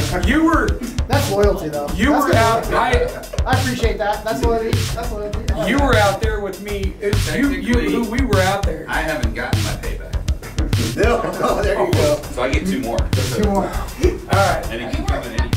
You were. That's loyalty, though. You were out. I appreciate that. That's loyalty. That's loyalty. You were out there with me. We were out there. I haven't gotten my payback. No, there you go. So I get 2 more. 2 more. All right. And it keep coming in.